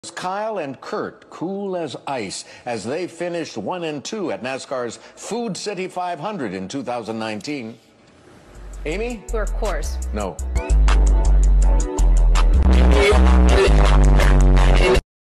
Kyle and Kurt, cool as ice, as they finished 1 and 2 at NASCAR's Food City 500 in 2019. Amy? Of course. No.